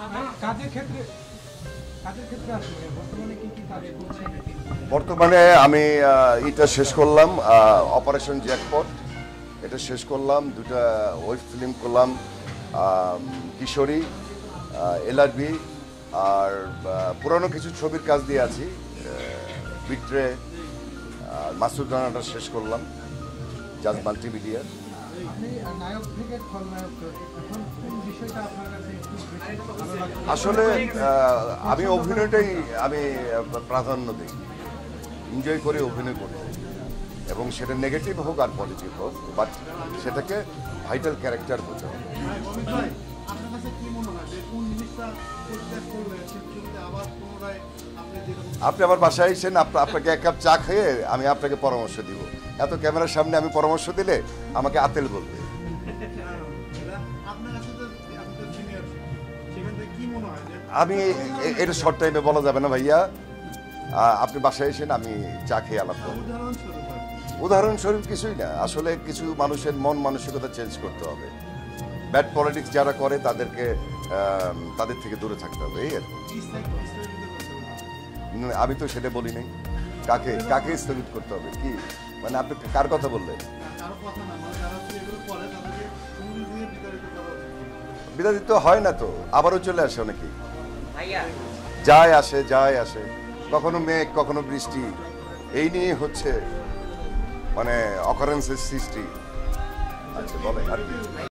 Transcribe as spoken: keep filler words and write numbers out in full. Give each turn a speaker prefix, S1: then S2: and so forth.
S1: বর্তমানে আমি এটা শেষ করলাম, অপারেশন জ্যাকপট এটা শেষ করলাম, দুটা ওয়েব ফিল্ম করলাম, কিশোরী, এলআরবি, আর পুরানো কিছু ছবির কাজ দিয়ে আছি, বিট্রে, মাসুদ রানাটা শেষ করলাম, জাজ মাল্টিমিডিয়া। আসলে আমি অভিনয়টাই আমি প্রাধান্য দিই, এনজয় করে অভিনয় করতে, এবং সেটা নেগেটিভ হোক আর পজিটিভ হোক, বাট সেটাকে ভাইটাল ক্যারেক্টার বোঝা। আপনি আমার বাসায় এসেছেন, আপনাকে এক কাপ চা খেয়ে আমি আপনাকে পরামর্শ দিব। এত ক্যামেরার সামনে আমি পরামর্শ দিলে আমাকে আতেল বলবে। আমি এটা শর্ট টাইমে বলা যাবে না ভাইয়া, আপনি বাসায় এসেন, আমি চা খেয়ে আলাপ করব। উদাহরণস্বরূপ কিছুই না, আসলে কিছু মানুষের মন মানসিকতা চেঞ্জ করতে হবে। ব্যাড পলিটিক্স যারা করে তাদেরকে তাদের থেকে দূরে থাকতে হবে, এই আর আমি তো সেটা বলি নাই। কাকে কাকে স্থগিত করতে হবে কি, মানে আপনি কার কথা বললেন? বিতাড়িত হয় না তো, আবারও চলে আসে অনেকেই, যায় আসে যায় আসে, কখনো মেঘ কখনো বৃষ্টি, এই নিয়ে হচ্ছে মানে অকারেন্সের সৃষ্টি। আচ্ছা বলেন আর কি।